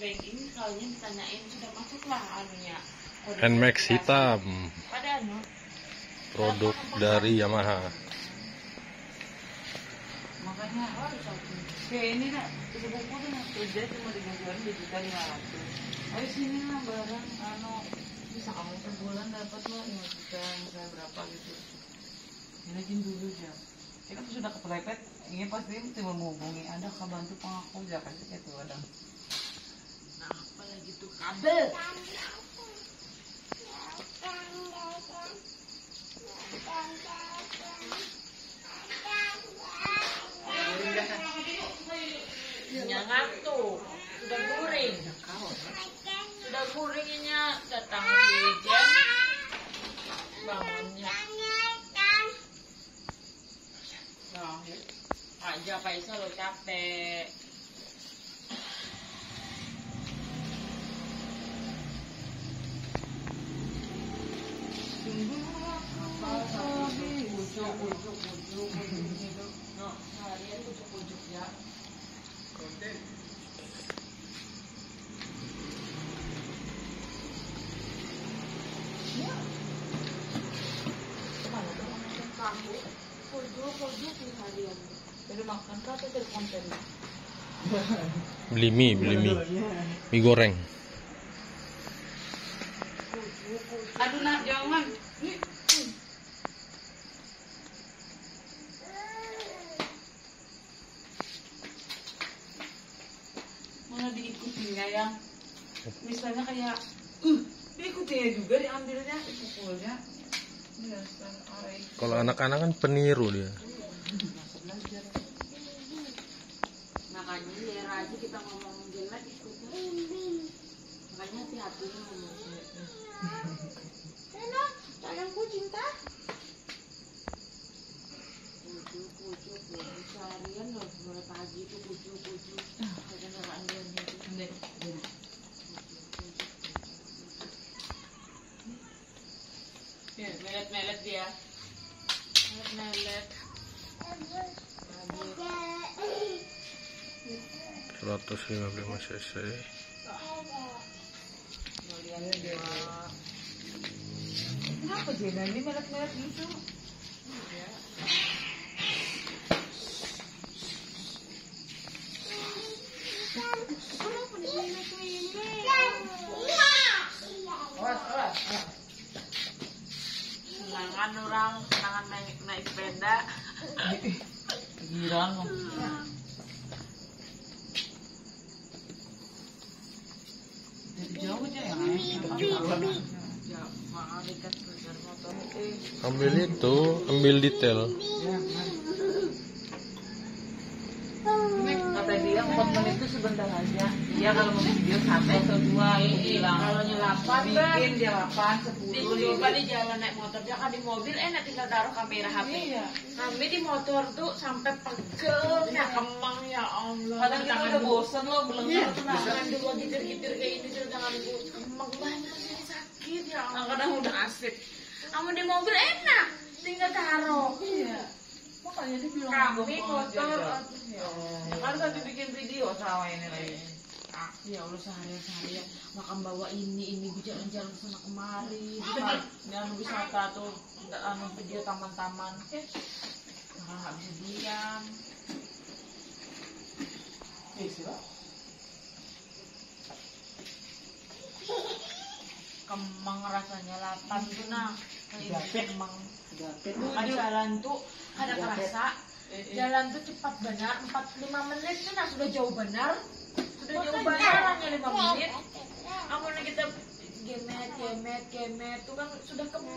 ini kalian ditanyain sudah masuklah anunya. Nmax hitam, Pada produk dari Yamaha. makanya harus aku. Kayak ini nak, itu buku tuh nak kerja cuma dijual 2.500.000. Ayo sini lah barang bisa kamu sebulan dapat lah 5 juta misalnya berapa gitu. Ini dulu aja. Ini kan sudah kepepet, ini pasti cuma menghubungi ada bantu pengaku ya kan itu ada. Nah, apa lagi tuh kabel? Nyangat tuh, sudah guring. Sudah guringnya datang hujan. Bangunnya. Nah, aja Faisal lo capek. Ujuk gitu. No, harian ujuk ya. Konten. Ya. Kemana tuh? Kamu. Ujuk harian. Jadi makan kah atau dari konten? Beli mie goreng. Aduh nak jangan. Mana diikutinya yang misalnya kayak diikutinya juga diambilnya pukulnya. Kalau anak-anak kan peniru dia. Makanya biar aja kita ngomong jelek ikutnya. Makanya hati-hati ngomong jeleknya. Enak, sayangku cinta. Pujuk seharian loh, mulai pagi itu pujuk. Ada neraan dia itu. Ya, melet dia. Melet. 155 cc. Kenapa Jena ini melet gitu? Senangan orang, senangan naik sepeda. Girang. Jauh aja ya. Ambil detail. Kata dia 4 menit itu sebentar aja. Dia kalau mau video 1 atau 2 bilang. Kalau nyelapan bikin dia 8, 10. Coba di jalan naik motor, jangan di mobil enak tinggal taruh kamera HP. Iya. Kami di motor tuh sampai pegel, kemang ya Allah. Kadang kita udah bosan loh belum tangan dulu gitir-gitir kayak ini jangan kemang banget jadi sakit ya Allah. Kadang udah asik. Kamu di mobil enak, tinggal taruh. Iya. Makanya dia bilang kami kotor. Kan tadi bikin video sama ini lagi. Ya Allah seharian makan bawa ini jalan-jalan sana kemari. Ini wisata tuh video taman-taman. Nggak bisa diam. Kemang rasanya 8 tuh nah. Kemang. Ada jalan tuh ada kerasa. Jalan tuh cepat benar 45 menit tuh nah sudah jauh benar. Sudah jauh benar hanya 5 menit. Amun kita gemet tuh kan sudah